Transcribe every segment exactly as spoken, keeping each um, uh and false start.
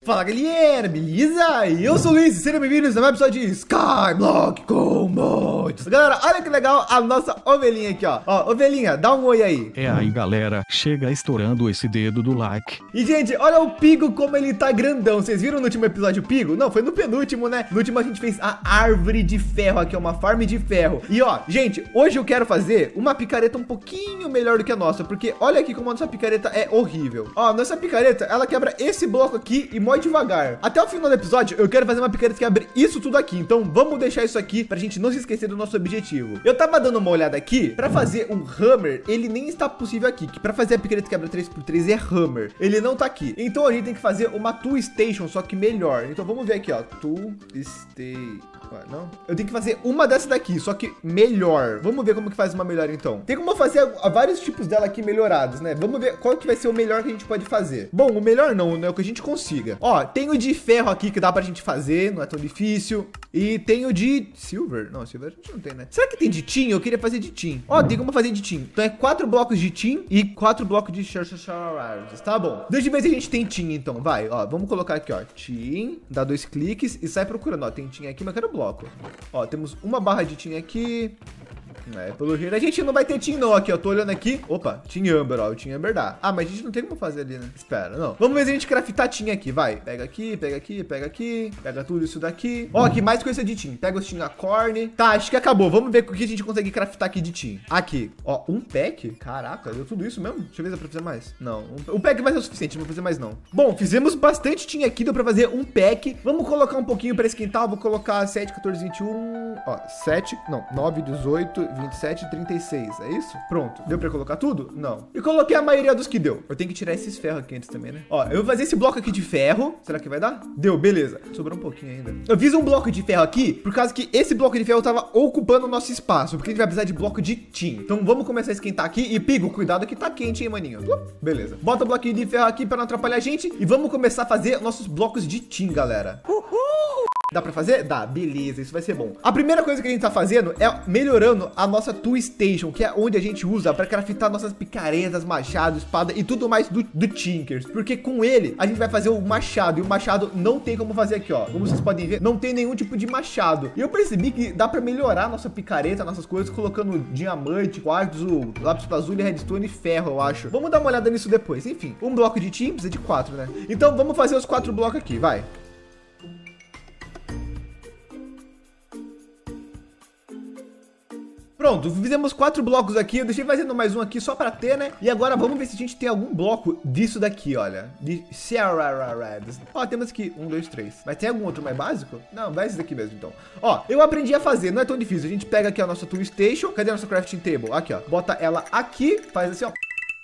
Fala galera, beleza? Eu sou o Luiz e sejam bem-vindos a mais um episódio de Skyblock Convoys. Galera, olha que legal a nossa ovelhinha aqui, ó. Ó, ovelhinha, dá um oi aí. É aí, galera, chega estourando esse dedo do like. E, gente, olha o Pigo como ele tá grandão. Vocês viram no último episódio o Pigo? Não, foi no penúltimo, né? No último a gente fez a árvore de ferro aqui, ó, uma farm de ferro. E, ó, gente, hoje eu quero fazer uma picareta um pouquinho melhor do que a nossa, porque olha aqui como a nossa picareta é horrível. Ó, nossa picareta, ela quebra esse bloco aqui e morre devagar. Até o final do episódio, eu quero fazer uma picareta que abre isso tudo aqui. Então, vamos deixar isso aqui pra gente não se esquecer do nosso objetivo. Eu tava dando uma olhada aqui, pra fazer um hammer, ele nem está possível aqui, que pra fazer a picareta que quebra três por três é hammer. Ele não tá aqui. Então, a gente tem que fazer uma tool station, só que melhor. Então, vamos ver aqui, ó. Tool station. Não? Eu tenho que fazer uma dessa daqui, só que melhor. Vamos ver como que faz uma melhor, então. Tem como fazer vários tipos dela aqui melhorados, né? Vamos ver qual que vai ser o melhor que a gente pode fazer. Bom, o melhor não, né? O que a gente consiga. Ó, tem o de ferro aqui que dá pra gente fazer, não é tão difícil. E tem o de silver. Não, silver a gente não tem, né? Será que tem de tin? Eu queria fazer de tin. Ó, tem como fazer de tin. Então é quatro blocos de tin e quatro blocos de charges. Tá bom. Deixa eu ver se a gente tem tin, então. Vai, ó. Vamos colocar aqui, ó. Tin. Dá dois cliques e sai procurando. Ó, tem tin aqui, mas eu quero bloco. Ó, temos uma barra de tin aqui. É, pelo jeito a gente não vai ter tin não aqui, ó. Tô olhando aqui. Opa, tin amber, ó. O tin amber dá. Ah, mas a gente não tem como fazer ali, né? Espera, não. Vamos ver se a gente craftar tin aqui, vai. Pega aqui, pega aqui, pega aqui. Pega tudo isso daqui. Ó, aqui mais coisa de tin. Pega os tin acorne. Tá, acho que acabou. Vamos ver o que a gente consegue craftar aqui de tin. Aqui, ó, um pack. Caraca, deu tudo isso mesmo? Deixa eu ver se dá pra fazer mais. Não, um, um pack vai ser o suficiente, não vou fazer mais não. Bom, fizemos bastante tin aqui, deu pra fazer um pack. Vamos colocar um pouquinho pra esquentar. Eu vou colocar sete, quatorze, vinte e um. Ó, sete, não, nove, dezoito, vinte e sete, trinta e seis, é isso? Pronto. Deu pra colocar tudo? Não. E coloquei a maioria dos que deu. Eu tenho que tirar esses ferros aqui antes também, né? Ó, eu vou fazer esse bloco aqui de ferro. Será que vai dar? Deu, beleza. Sobrou um pouquinho ainda. Eu fiz um bloco de ferro aqui, por causa que esse bloco de ferro tava ocupando o nosso espaço, porque a gente vai precisar de bloco de tin. Então vamos começar a esquentar aqui. E Pigo, cuidado que tá quente, hein, maninho? Beleza. Bota o bloquinho de ferro aqui pra não atrapalhar a gente. E vamos começar a fazer nossos blocos de tin, galera. Uhul! Dá pra fazer? Dá, beleza, isso vai ser bom. A primeira coisa que a gente tá fazendo é melhorando a nossa tool station, que é onde a gente usa pra craftar nossas picaretas, machado, espada e tudo mais do, do Tinkers. Porque com ele, a gente vai fazer o machado, e o machado não tem como fazer aqui, ó. Como vocês podem ver, não tem nenhum tipo de machado. E eu percebi que dá pra melhorar a nossa picareta, nossas coisas, colocando diamante, quartzo, lápis lazuli, redstone e ferro, eu acho. Vamos dar uma olhada nisso depois. Enfim, um bloco de tin precisa de quatro, né? Então vamos fazer os quatro blocos aqui, vai. Pronto, fizemos quatro blocos aqui. Eu deixei fazendo mais um aqui só pra ter, né? E agora vamos ver se a gente tem algum bloco disso daqui, olha. De Sierra Reds. Ó, temos aqui um, dois, três. Mas tem algum outro mais básico? Não, vai esse daqui mesmo, então. Ó, eu aprendi a fazer, não é tão difícil. A gente pega aqui a nossa tool station. Cadê a nossa crafting table? Aqui, ó. Bota ela aqui, faz assim, ó.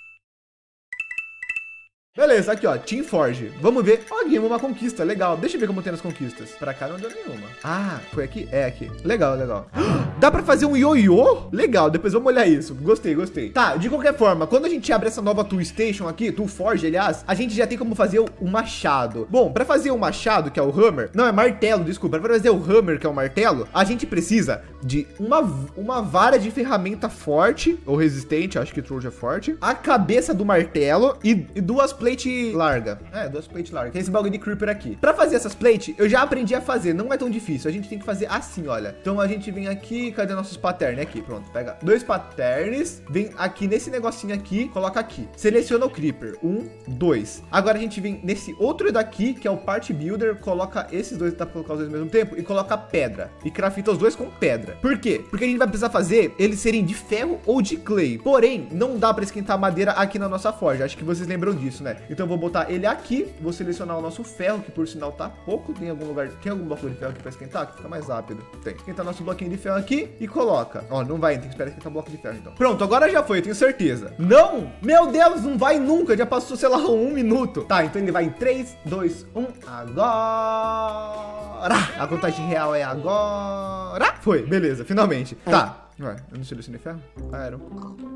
Beleza, aqui ó, Team Forge. Vamos ver. Ó, ganhamos uma conquista, legal. Deixa eu ver como tem as conquistas. Pra cá não deu nenhuma. Ah, foi aqui? É aqui. Legal, legal. Dá pra fazer um ioiô? Legal, depois vamos olhar isso. Gostei, gostei. Tá, de qualquer forma, quando a gente abre essa nova Tool Station aqui, Tool Forge, aliás, a gente já tem como fazer o machado. Bom, pra fazer o machado, que é o hammer, não, é martelo, desculpa. Pra fazer o hammer, que é o martelo, a gente precisa de uma, uma vara de ferramenta forte, ou resistente, acho que Troll é forte, a cabeça do martelo e, e duas plate larga. É, duas plate larga. Tem esse bagulho de creeper aqui. Pra fazer essas plate, eu já aprendi a fazer. Não é tão difícil. A gente tem que fazer assim, olha. Então a gente vem aqui. Cadê nossos patterns? Aqui, pronto. Pega dois patterns. Vem aqui nesse negocinho aqui. Coloca aqui. Seleciona o creeper. Um, dois. Agora a gente vem nesse outro daqui, que é o part builder. Coloca esses dois, dá pra colocar os dois ao mesmo tempo. E coloca pedra. E crafta os dois com pedra. Por quê? Porque a gente vai precisar fazer eles serem de ferro ou de clay. Porém, não dá pra esquentar madeira aqui na nossa forja. Acho que vocês lembram disso, né? Então eu vou botar ele aqui, vou selecionar o nosso ferro, que por sinal tá pouco. Tem algum lugar, tem algum bloco de ferro aqui pra esquentar? Que fica mais rápido. Tem. Esquentar nosso bloquinho de ferro aqui e coloca. Ó, não vai, tem que esperar esquentar o bloco de ferro então. Pronto, agora já foi, eu tenho certeza. Não! Meu Deus, não vai nunca, já passou, sei lá, um minuto. Tá, então ele vai em três, dois, um, agora! A contagem real é agora! Foi, beleza, finalmente. Tá. Ué, eu não selecionei ferro? Ah, era.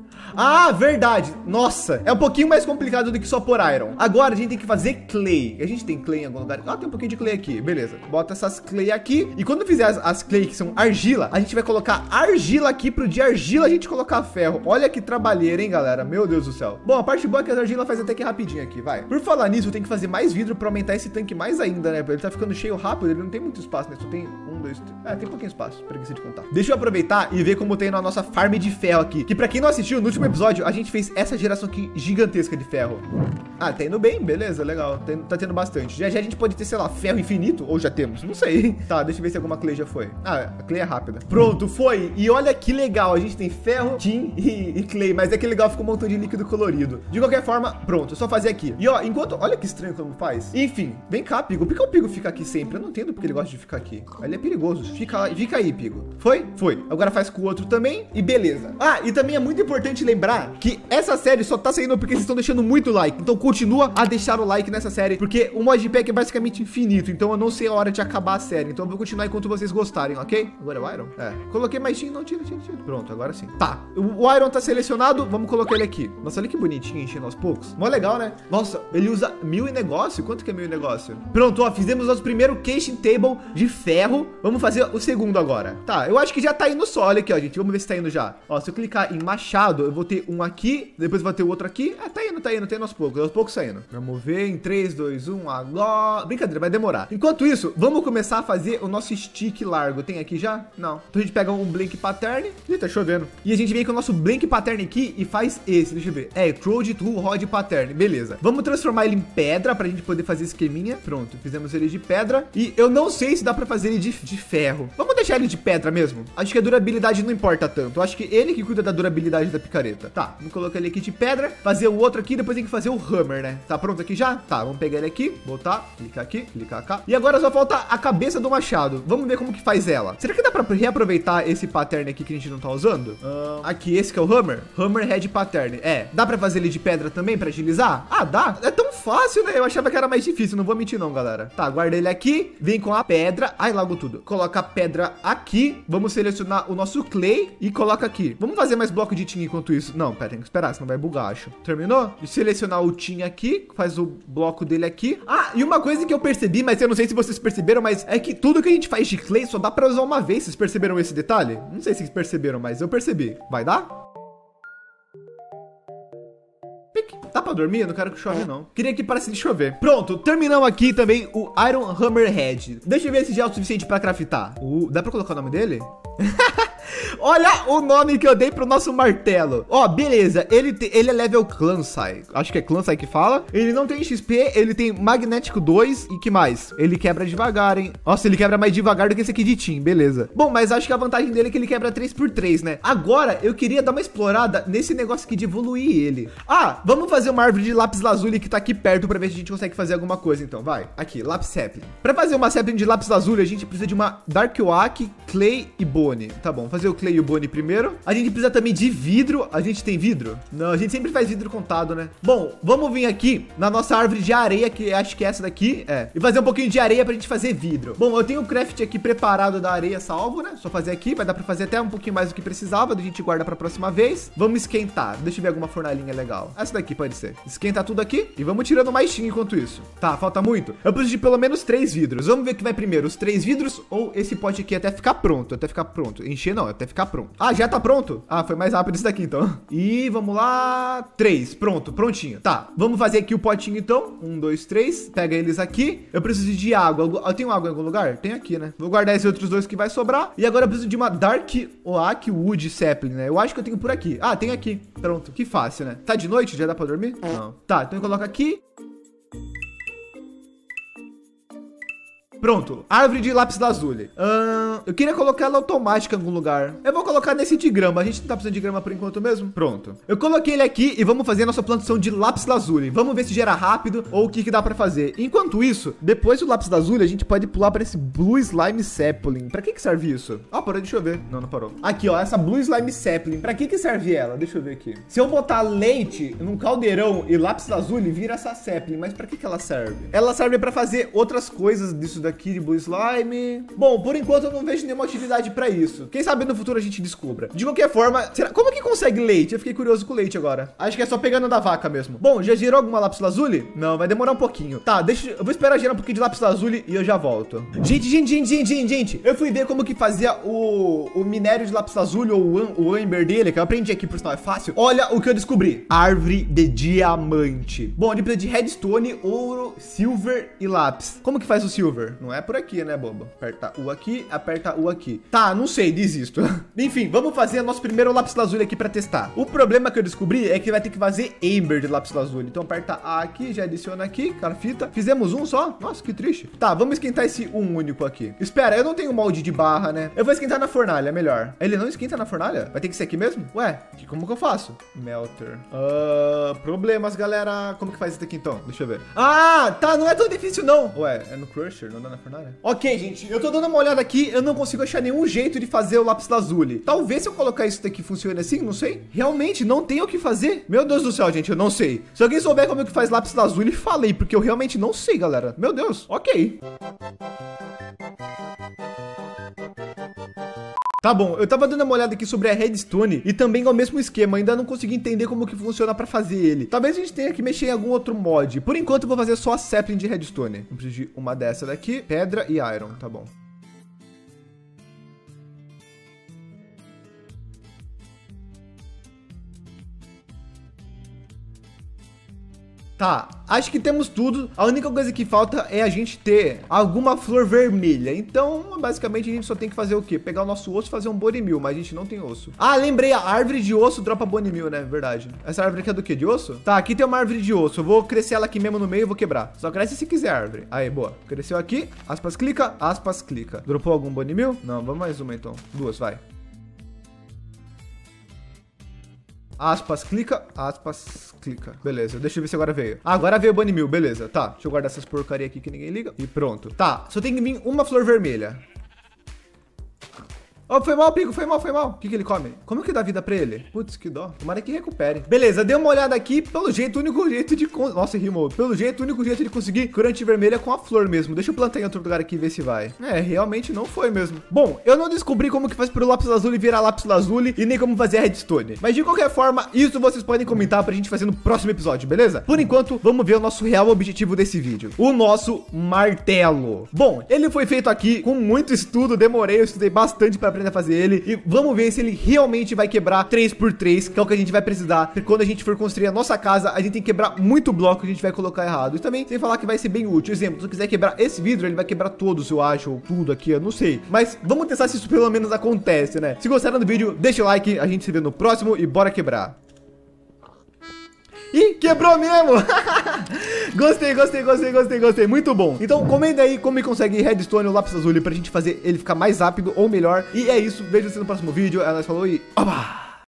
Ah, verdade. Nossa, é um pouquinho mais complicado do que só pôr iron. Agora a gente tem que fazer clay. A gente tem clay em algum lugar? Ah, tem um pouquinho de clay aqui. Beleza. Bota essas clay aqui. E quando fizer as, as clay que são argila, a gente vai colocar argila aqui pro de argila a gente colocar ferro. Olha que trabalheira, hein, galera? Meu Deus do céu. Bom, a parte boa é que a argila faz até que rapidinho aqui, vai. Por falar nisso, eu tenho que fazer mais vidro pra aumentar esse tanque mais ainda, né? Ele tá ficando cheio rápido, ele não tem muito espaço, né? Só tem um, dois, três. É, tem pouquinho espaço, preguiça de contar. Deixa eu aproveitar e ver como tem na nossa farm de ferro aqui. Que pra quem não assistiu, no último episódio, a gente fez essa geração aqui gigantesca de ferro. Ah, tá indo bem, beleza, legal. Tem, tá tendo bastante. Já já a gente pode ter, sei lá, ferro infinito, ou já temos, não sei. Tá, deixa eu ver se alguma clay já foi. Ah, a clay é rápida. Pronto, foi. E olha que legal, a gente tem ferro, tin e, e clay, mas é que legal, ficou um montão de líquido colorido. De qualquer forma, pronto, é só fazer aqui. E ó, enquanto, olha que estranho como faz. Enfim, vem cá, Pigo. Por que o Pigo fica aqui sempre? Eu não entendo porque ele gosta de ficar aqui. Ele é perigoso. Fica, fica aí, Pigo. Foi? Foi. Agora faz com o outro também e beleza. Ah, e também é muito importante lembrar que essa série só tá saindo porque vocês estão deixando muito like. Então continua a deixar o like nessa série, porque o modpack é basicamente infinito. Então eu não sei a hora de acabar a série. Então eu vou continuar enquanto vocês gostarem, ok? Agora é o Iron? É. Coloquei mais tin, não, tira, tira, tira. Pronto, agora sim. Tá. O Iron tá selecionado, vamos colocar ele aqui. Nossa, olha que bonitinho, enchendo aos poucos. Mó legal, né? Nossa, ele usa mil e negócio? Quanto que é mil e negócio? Pronto, ó, fizemos nosso primeiro casing table de ferro. Vamos fazer o segundo agora. Tá, eu acho que já tá indo só. Olha aqui, ó, gente. Vamos ver se tá indo já. Ó, se eu clicar em machado, eu vou ter um aqui, depois vou ter o outro aqui. Ah, tá indo, tá indo, tá indo aos poucos, aos poucos saindo. Vamos ver em três, dois, um, agora. Brincadeira, vai demorar. Enquanto isso, vamos começar a fazer o nosso stick largo. Tem aqui já? Não. Então a gente pega um blink pattern. Ih, tá chovendo. E a gente vem com o nosso blink pattern aqui e faz esse. Deixa eu ver. É, Crowd to Rod Pattern. Beleza. Vamos transformar ele em pedra pra gente poder fazer esqueminha. Pronto, fizemos ele de pedra. E eu não sei se dá pra fazer ele de, de ferro. Vamos deixar ele de pedra mesmo? Acho que a durabilidade não importa tanto. Eu acho que ele que cuida da durabilidade da picareta. Tá, vamos colocar ele aqui de pedra. Fazer o outro aqui, depois tem que fazer o hammer, né? Tá pronto aqui já? Tá, vamos pegar ele aqui, botar, clicar aqui, clicar cá. E agora só falta a cabeça do machado. Vamos ver como que faz ela. Será que dá pra reaproveitar esse pattern aqui que a gente não tá usando? Uh, aqui, esse que é o hammer. Hammer Head Pattern. É, dá pra fazer ele de pedra também pra agilizar? Ah, dá. É tão fácil, né? Eu achava que era mais difícil, não vou mentir não, galera. Tá, guarda ele aqui, vem com a pedra. Ai, largo tudo. Coloca a pedra aqui. Vamos selecionar o nosso clay e coloca aqui. Vamos fazer mais bloco de tin enquanto isso. Não, pera, tem que esperar, senão vai bugar, acho. Terminou? De selecionar o tin aqui, faz o bloco dele aqui. Ah, e uma coisa que eu percebi, mas eu não sei se vocês perceberam, mas é que tudo que a gente faz de clay só dá pra usar uma vez. Vocês perceberam esse detalhe? Não sei se vocês perceberam, mas eu percebi. Vai dar? Dá pra dormir? Eu não quero que chove, não. Queria que parasse de chover. Pronto, terminamos aqui também o Iron Hammerhead. Deixa eu ver se já é o suficiente pra craftar. Uh, dá pra colocar o nome dele? Olha o nome que eu dei pro nosso martelo. Ó, beleza, ele, te, ele é level Clansai. Acho que é Clansai que fala. Ele não tem X P, ele tem magnético dois. E que mais? Ele quebra devagar, hein? Nossa, ele quebra mais devagar do que esse aqui de Tim, beleza. Bom, mas acho que a vantagem dele é que ele quebra três por três, né? Agora, eu queria dar uma explorada nesse negócio aqui de evoluir ele. Ah, vamos fazer uma árvore de lápis lazuli que tá aqui perto pra ver se a gente consegue fazer alguma coisa, então. Vai, aqui, lápis sapling. Pra fazer uma sapling de lápis lazuli, a gente precisa de uma dark oak, clay e bone. Tá bom, fazer o clay e o bone primeiro. A gente precisa também de vidro. A gente tem vidro? Não, a gente sempre faz vidro contado, né? Bom, vamos vir aqui na nossa árvore de areia, que acho que é essa daqui. É, e fazer um pouquinho de areia pra gente fazer vidro. Bom, eu tenho o craft aqui preparado da areia salvo, né? Só fazer aqui, vai dar pra fazer até um pouquinho mais do que precisava. A gente guarda pra próxima vez. Vamos esquentar. Deixa eu ver alguma fornalhinha legal. Essa daqui pode ser. Esquenta tudo aqui e vamos tirando mais tin enquanto isso. Tá, falta muito. Eu preciso de pelo menos três vidros. Vamos ver o que vai primeiro, os três vidros ou esse pote aqui até ficar pronto. Até ficar pronto. Encher não, até ficar pronto. Ah, já tá pronto? Ah, foi mais rápido isso daqui então. E vamos lá. Três, pronto, prontinho. Tá, vamos fazer aqui o potinho então. Um, dois, três. Pega eles aqui. Eu preciso de água. Eu tenho água em algum lugar? Tem aqui, né? Vou guardar esses outros dois que vai sobrar. E agora eu preciso de uma Dark Oak Wood Sapling, né? Eu acho que eu tenho por aqui. Ah, tem aqui. Pronto, que fácil, né? Tá de noite? Já dá pra dormir? Não. Tá, então eu coloco aqui. Pronto, árvore de lápis lazuli. Uh, eu queria colocar ela automática em algum lugar. Eu vou colocar nesse de grama. A gente não tá precisando de grama por enquanto mesmo. Pronto. Eu coloquei ele aqui e vamos fazer a nossa plantação de lápis lazuli. Vamos ver se gera rápido ou o que que dá pra fazer. Enquanto isso, depois do lápis lazuli, a gente pode pular pra esse Blue Slime Sapling. Pra que que serve isso? Ah, parou de chover. Não, não parou. Aqui, ó, essa Blue Slime Sapling. Pra que que serve ela? Deixa eu ver aqui. Se eu botar leite num caldeirão e lápis lazuli, vira essa sapling. Mas pra que que ela serve? Ela serve pra fazer outras coisas disso daqui. Aqui de Blue Slime. Bom, por enquanto eu não vejo vejo nenhuma utilidade pra isso. Quem sabe no futuro a gente descubra. De qualquer forma, será... como que consegue leite? Eu fiquei curioso com leite agora. Acho que é só pegando da vaca mesmo. Bom, já gerou alguma lápis lazuli? Não, vai demorar um pouquinho. Tá, deixa eu vou esperar gerar um pouquinho de lápis lazuli e eu já volto. Gente, gente, gente, gente, gente, gente. Eu fui ver como que fazia o, o minério de lápis lazuli ou o, o amber dele, que eu aprendi aqui, por sinal é fácil. Olha o que eu descobri. Árvore de diamante. Bom, a gente precisa de redstone, ouro, silver e lápis. Como que faz o silver? Não é por aqui, né, bobo? Aperta U aqui, aperta U aqui. Tá, não sei, desisto. Enfim, vamos fazer nosso primeiro lápis lazuli aqui pra testar. O problema que eu descobri é que vai ter que fazer amber de lápis lazuli. Então aperta A aqui, já adiciona aqui, cara, fita. Fizemos um só? Nossa, que triste. Tá, vamos esquentar esse um único aqui. Espera, eu não tenho molde de barra, né? Eu vou esquentar na fornalha, melhor. Ele não esquenta na fornalha? Vai ter que ser aqui mesmo? Ué, que, como que eu faço? Melter. Uh, problemas, galera. Como que faz isso aqui então? Deixa eu ver. Ah, tá, não é tão difícil não. Ué, é no crusher, não dá na fornalha? Ok, gente, eu tô dando uma olhada aqui, eu não consigo achar nenhum jeito de fazer o lápis lazuli. Talvez se eu colocar isso daqui funcione assim, não sei. Realmente, não tem o que fazer. Meu Deus do céu, gente, eu não sei. Se alguém souber como é que faz lápis lazuli, falei, porque eu realmente não sei, galera. Meu Deus, ok. Tá bom, eu tava dando uma olhada aqui sobre a redstone e também é o mesmo esquema, ainda não consegui entender como que funciona pra fazer ele. Talvez a gente tenha que mexer em algum outro mod. Por enquanto eu vou fazer só a sapling de redstone. Eu preciso de uma dessa daqui, pedra e iron, tá bom. Tá, acho que temos tudo. A única coisa que falta é a gente ter alguma flor vermelha. Então, basicamente, a gente só tem que fazer o quê? Pegar o nosso osso e fazer um bone meal, mas a gente não tem osso. Ah, lembrei, a árvore de osso dropa bone meal, né? Verdade. Essa árvore aqui é do quê? De osso? Tá, aqui tem uma árvore de osso. Eu vou crescer ela aqui mesmo no meio e vou quebrar. Só cresce se quiser a árvore. Aí, boa. Cresceu aqui. Aspas, clica. Aspas, clica. Dropou algum bone meal? Não, vamos mais uma então. Duas, vai. Aspas, clica, aspas, clica. Beleza, deixa eu ver se agora veio. Ah, agora veio o bone meal, beleza. Tá, deixa eu guardar essas porcaria aqui que ninguém liga. E pronto. Tá, só tem que vir uma flor vermelha. Oh, foi mal, Pico, foi mal, foi mal. O que que ele come? Como que dá vida pra ele? Putz, que dó. Tomara que recupere. Beleza, dei uma olhada aqui. Pelo jeito, o único jeito de... Con... Nossa, rimou. Pelo jeito, o único jeito de conseguir corante vermelha é com a flor mesmo. Deixa eu plantar em outro lugar aqui e ver se vai. É, realmente não foi mesmo. Bom, eu não descobri como que faz pro lápis lazuli virar lápis lazuli e nem como fazer a redstone. Mas de qualquer forma, isso vocês podem comentar pra gente fazer no próximo episódio, beleza? Por enquanto, vamos ver o nosso real objetivo desse vídeo. O nosso martelo. Bom, ele foi feito aqui com muito estudo. Demorei, eu estudei bastante pra aprender a fazer ele. E vamos ver se ele realmente vai quebrar três por três, que é o que a gente vai precisar. Porque quando a gente for construir a nossa casa, a gente tem que quebrar muito bloco que a gente vai colocar errado. E também, sem falar que vai ser bem útil. Exemplo, se eu quiser quebrar esse vidro, ele vai quebrar todos, eu acho, ou tudo aqui, eu não sei. Mas vamos testar se isso pelo menos acontece, né? Se gostaram do vídeo, deixa o like, a gente se vê no próximo e bora quebrar. Ih, quebrou mesmo. Gostei, gostei, gostei, gostei, gostei. Muito bom. Então, comenta aí como consegue redstone ou lápis lazuli pra gente fazer ele ficar mais rápido ou melhor. E é isso. Vejo você no próximo vídeo. É nóis, falou e... Oba!